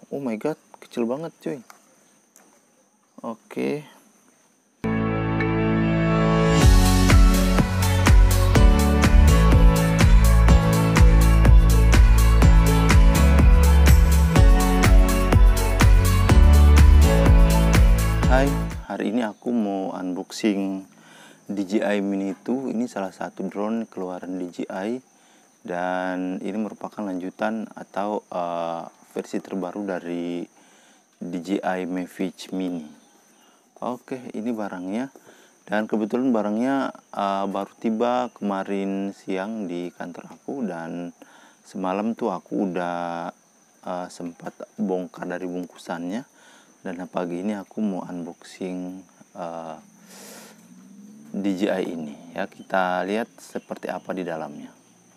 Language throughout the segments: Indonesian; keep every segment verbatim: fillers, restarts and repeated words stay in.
Oh my god, kecil banget cuy. Oke. Hai, hari ini aku mau unboxing D J I Mini dua. Ini salah satu drone keluaran D J I, dan ini merupakan lanjutan atau uh, versi terbaru dari D J I Mavic Mini. Oke, ini barangnya, dan kebetulan barangnya uh, baru tiba kemarin siang di kantor aku, dan semalam tuh aku udah uh, sempat bongkar dari bungkusannya. Dan pagi ini aku mau unboxing uh, D J I ini ya. Kita lihat seperti apa di dalamnya.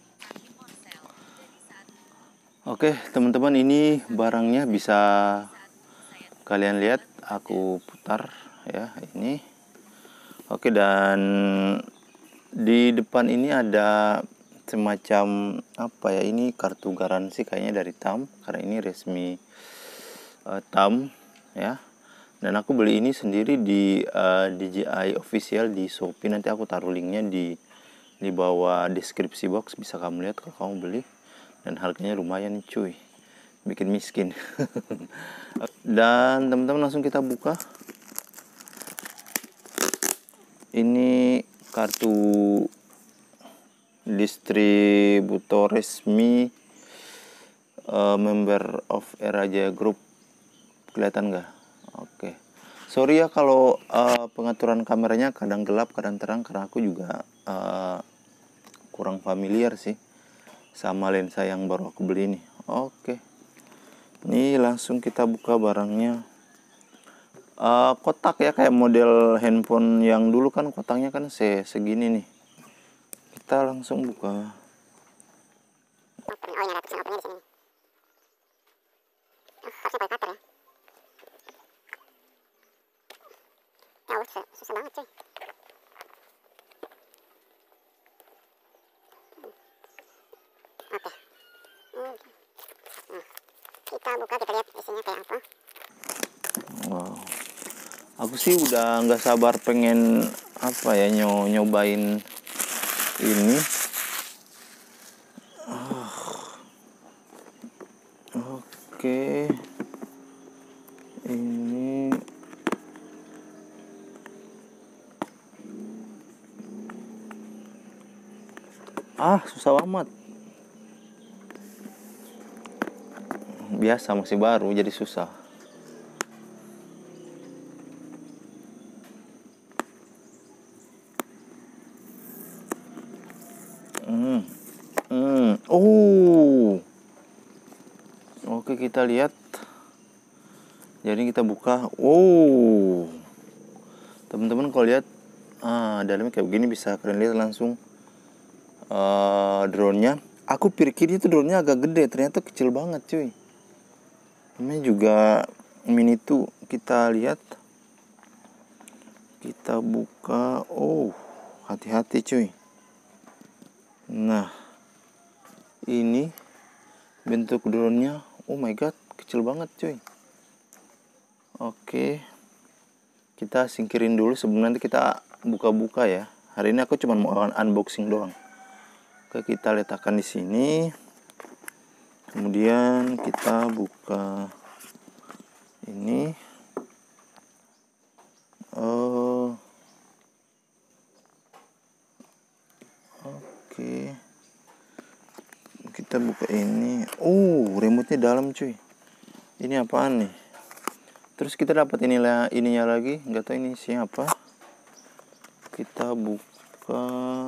Oke teman-teman, ini barangnya bisa kalian lihat, aku putar ya ini. Oke, dan di depan ini ada semacam apa ya, ini kartu garansi kayaknya dari T A M, karena ini resmi uh, T A M ya. Dan aku beli ini sendiri di uh, D J I official di Shopee. Nanti aku taruh linknya di di bawah deskripsi box, bisa kamu lihat kalau kamu beli. Dan harganya lumayan nih cuy, bikin miskin. Dan teman-teman, langsung kita buka. Ini kartu distributor resmi uh, member of Eraja Group. Kelihatan nggak? Oke, sorry ya kalau uh, pengaturan kameranya kadang gelap kadang terang, karena aku juga uh, kurang familiar sih sama lensa yang baru aku beli ini. Oke, ini langsung kita buka barangnya. Uh, kotak ya, kayak model handphone yang dulu kan, kotaknya kan se segini nih. Kita langsung buka. Oh, ini ada tulisan opennya di sini. Oh, harusnya pakai cutter ya. Ya Allah, susah, susah banget cuy. Oke. Hmm. Nah, kita buka, kita lihat isinya kayak apa. Wow, aku sih udah nggak sabar pengen apa ya, nyo nyobain ini. Oh. Oke, ini ah susah amat. Biasa masih baru jadi susah. Hmm. Hmm. Oh. Oke, kita lihat. Jadi kita buka. Oh. Teman-teman kalau lihat, ah dalamnya kayak begini, bisa kalian lihat langsung uh, drone-nya. Aku pikir itu drone-nya agak gede, ternyata kecil banget cuy. Ini juga Mini dua. Kita lihat, kita buka. Oh, hati-hati cuy. Nah, ini bentuk drone-nya. Oh my god, kecil banget cuy. Oke, kita singkirin dulu sebelum nanti kita buka-buka ya. Hari ini aku cuma mau unboxing doang. Oke, kita letakkan di sini. Kemudian kita buka ini. Oh, oke, kita buka ini. Oh, remote-nya dalam cuy. Ini apaan nih? Terus kita dapat inilah ininya lagi, nggak tahu ini siapa. Kita buka.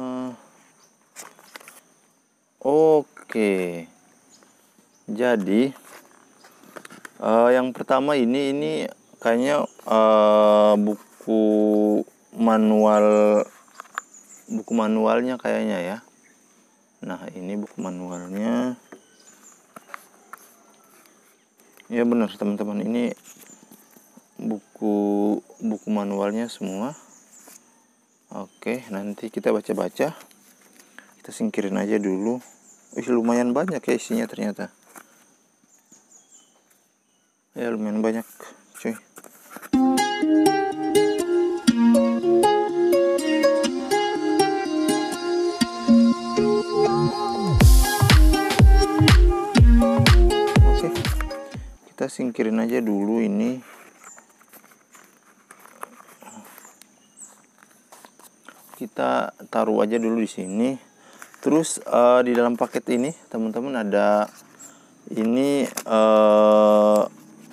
Oke, jadi uh, yang pertama ini ini kayaknya uh, buku manual, buku manualnya kayaknya ya. Nah, ini buku manualnya. Ya benar teman-teman, ini buku buku manualnya semua. Oke, nanti kita baca-baca. Kita singkirin aja dulu. Wih, lumayan banyak ya isinya ternyata. Ya lumayan banyak cuy. Oke, kita singkirin aja dulu ini. Kita taruh aja dulu di sini. Terus uh, di dalam paket ini teman-teman ada ini uh,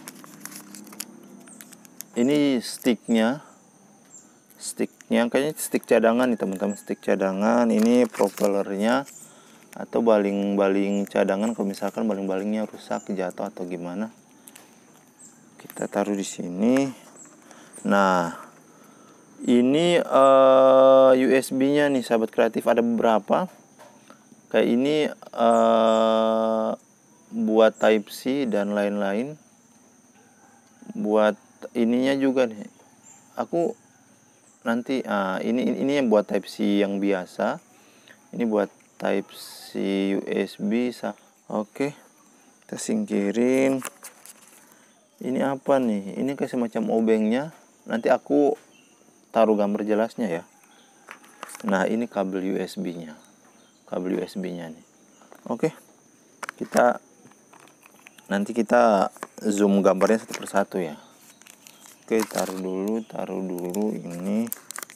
ini sticknya, sticknya kayaknya stick cadangan nih teman-teman, stick cadangan. Ini propellernya atau baling-baling cadangan kalau misalkan baling-balingnya rusak, jatuh atau gimana. Kita taruh di sini. Nah, ini uh, U S B-nya nih sahabat kreatif, ada beberapa. Kayak ini uh, buat Type C dan lain-lain. Buat ininya juga nih. Aku nanti ah ini ini yang buat Type C yang biasa. Ini buat Type C U S B. Oke. Kita singkirin. Ini apa nih? Ini kayak semacam obengnya. Nanti aku taruh gambar jelasnya ya. Nah, ini kabel U S B-nya. Kabel U S B-nya nih. Oke. Kita nanti kita zoom gambarnya satu persatu ya. Oke, taruh dulu, taruh dulu ini.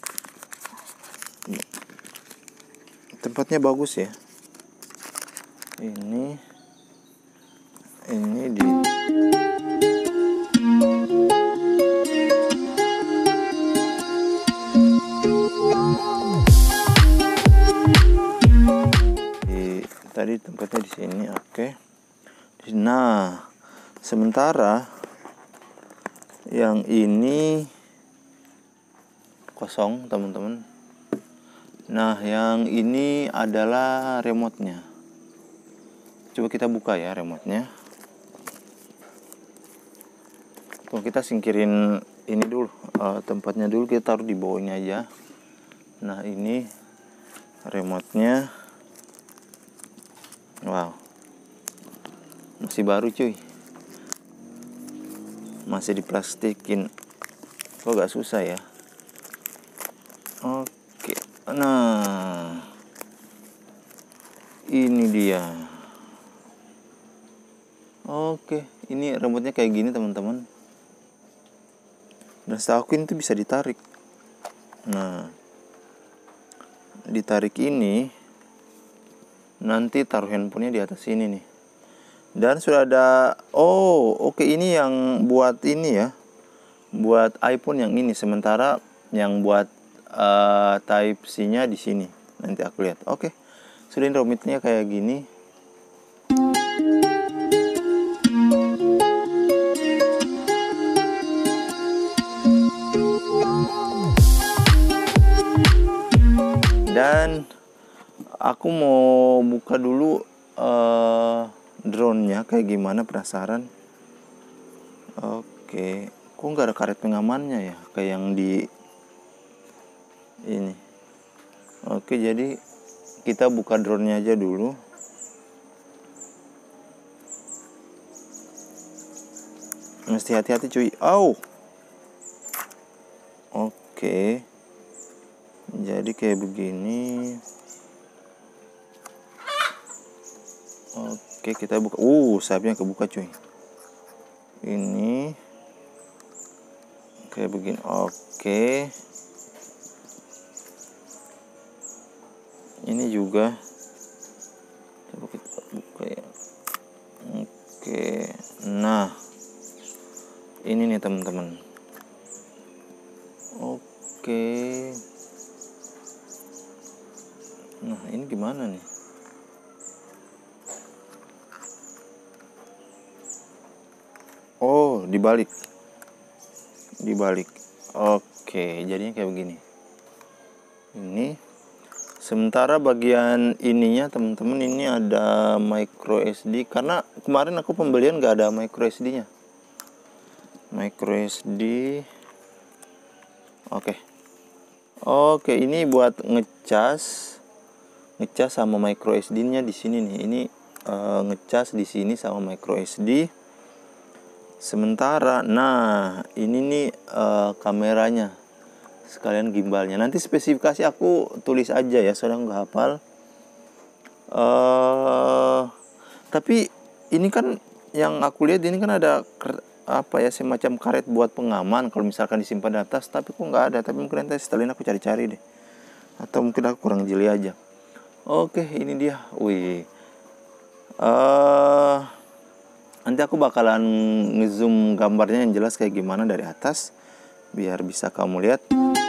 Tempatnya bagus ya. Ini ini di tadi tempatnya di sini. Oke. Nah, sementara yang ini kosong teman-teman. Nah, yang ini adalah remote-nya. Coba kita buka ya remote-nya. Tuh, kita singkirin ini dulu, uh, tempatnya dulu, kita taruh di bawahnya aja. Nah, ini remote-nya. Wow, masih baru cuy, masih diplastikin. Kok gak susah ya. Oke, nah ini dia. Oke, ini remote-nya kayak gini teman-teman. Dan setahu aku ini tuh bisa ditarik. Nah, ditarik ini, nanti taruh handphonenya di atas sini nih. Dan sudah ada, oh oke, ini yang buat ini ya, buat iPhone yang ini. Sementara yang buat uh, Type C-nya di sini. Nanti aku lihat. Oke, sudah, ini remote-nya kayak gini. Dan aku mau buka dulu uh, drone-nya kayak gimana, penasaran. Oke, kok nggak ada karet pengamannya ya kayak yang di ini. Oke, jadi kita buka drone-nya aja dulu. Mesti hati-hati cuy. Oh, oke, jadi kayak begini. Oke, kita buka. Uh, sayapnya kebuka cuy. Ini kayak begini. Oke. Ini juga. Coba kita buka ya. Oke. Nah, ini nih teman-teman. Oke. Nah, ini gimana nih? Oh, dibalik. Dibalik. Oke, jadinya kayak begini. Ini. Sementara bagian ininya teman-teman, ini ada micro S D. Karena kemarin aku pembelian gak ada micro S D-nya. Micro S D. Oke. Oke, ini buat ngecas. Ngecas sama micro S D-nya di sini nih. Ini uh, ngecas di sini sama micro S D. Sementara, nah ini nih uh, kameranya sekalian gimbalnya. Nanti spesifikasi aku tulis aja ya, soalnya nggak hafal. Uh, tapi ini kan yang aku lihat ini kan ada apa ya, semacam karet buat pengaman kalau misalkan disimpan di atas, tapi kok nggak ada. Tapi mungkin nanti setelin aku cari-cari deh, atau mungkin aku kurang jeli aja. Oke, ini dia. Wih, uh, nanti aku bakalan ngezoom gambarnya yang jelas kayak gimana dari atas, biar bisa kamu lihat.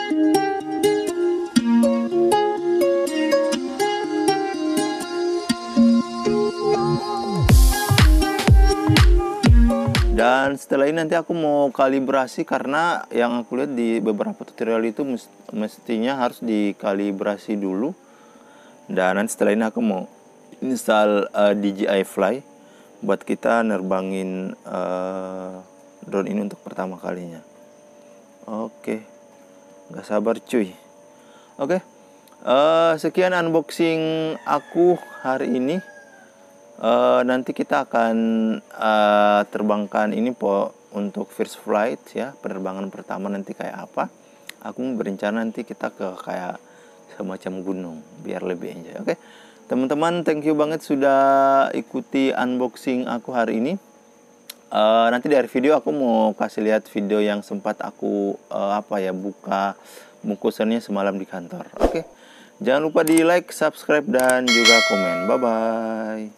Dan setelah ini nanti aku mau kalibrasi, karena yang aku lihat di beberapa tutorial itu mestinya harus dikalibrasi dulu. Dan nanti setelah ini aku mau install uh, D J I Fly buat kita nerbangin uh, drone ini untuk pertama kalinya. Oke, nggak sabar cuy. Oke, uh, sekian unboxing aku hari ini. Uh, nanti kita akan uh, terbangkan ini po untuk first flight ya, penerbangan pertama nanti kayak apa. Aku berencana nanti kita ke kayak semacam gunung biar lebih enjoy. Oke, teman-teman, thank you banget sudah ikuti unboxing aku hari ini. Uh, nanti dari video aku mau kasih lihat video yang sempat aku uh, apa ya buka bungkusannya semalam di kantor. Oke, jangan lupa di like, subscribe dan juga komen. Bye bye.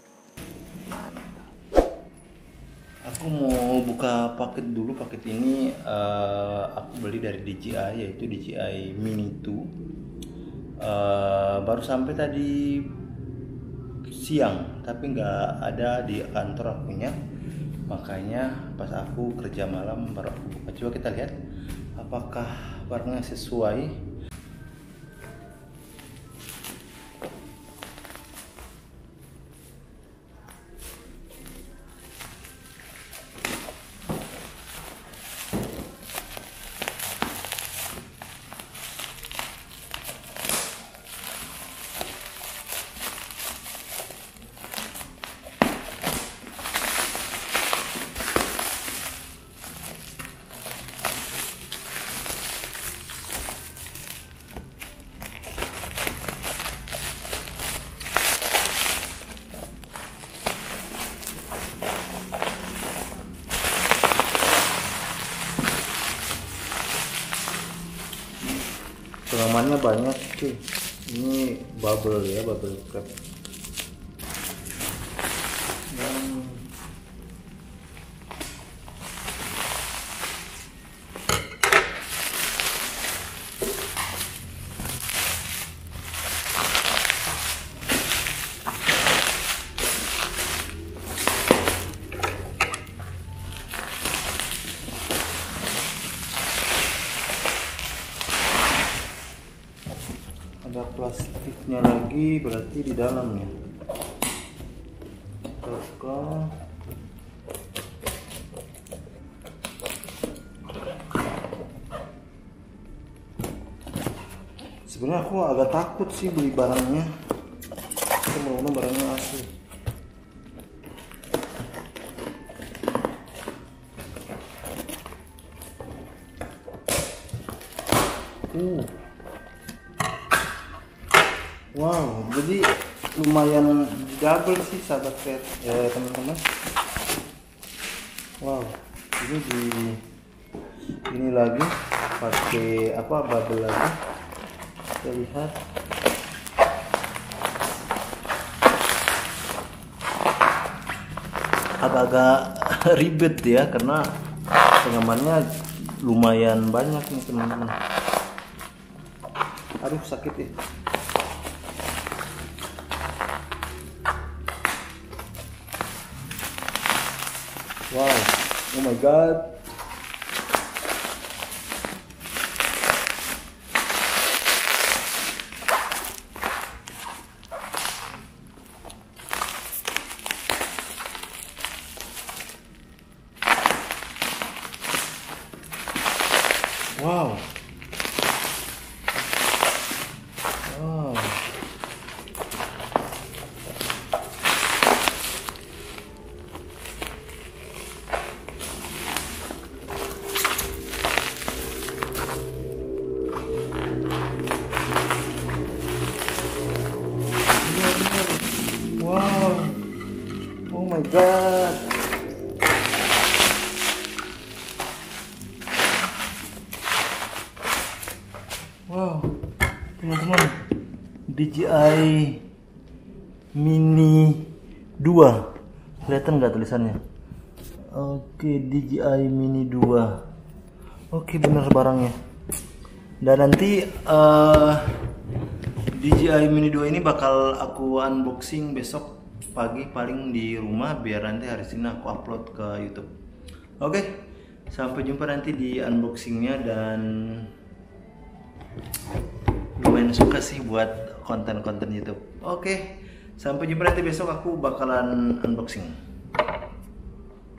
Aku mau buka paket dulu. Paket ini uh, aku beli dari D J I, yaitu D J I Mini dua. Uh, baru sampai tadi siang, tapi nggak ada di kantor akunya. Makanya pas aku kerja malam baru aku buka. Coba kita lihat apakah barangnya sesuai. Pengamannya banyak cuy. Ini bubble ya, bubble wrap. Hmm. Ada plastiknya lagi, berarti di dalamnya. Buka. Sebenarnya aku agak takut sih beli barangnya. Semoga barangnya asli. Uh. Wow, jadi lumayan double sih sahabat pet ya teman-teman. Wow, ini di ini lagi pakai apa bubble lagi. Kita lihat. Agak-agak ribet ya, karena pengamannya lumayan banyak nih teman-teman. Aduh sakit ya. Wow, oh my god. Wow. Wow. god. Wow, teman-teman, D J I Mini dua. Kelihatan nggak tulisannya? Oke, D J I Mini dua. Oke, bener barangnya. Dan nanti uh, D J I Mini dua ini bakal aku unboxing besok pagi paling di rumah, biar nanti hari Senin aku upload ke YouTube. Oke, sampai jumpa nanti di unboxingnya, dan lumayan suka sih buat konten-konten YouTube. Oke, sampai jumpa nanti besok aku bakalan unboxing.